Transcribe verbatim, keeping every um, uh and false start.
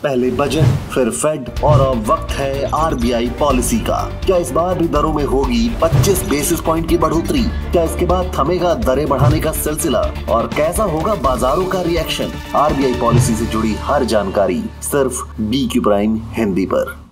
पहले बजट, फिर फेड और अब वक्त है आरबीआई पॉलिसी का। क्या इस बार भी दरों में होगी पच्चीस बेसिस पॉइंट की बढ़ोतरी? क्या इसके बाद थमेगा दरें बढ़ाने का सिलसिला? और कैसा होगा बाजारों का रिएक्शन? आरबीआई पॉलिसी से जुड़ी हर जानकारी सिर्फ बीक्यू प्राइम हिंदी पर।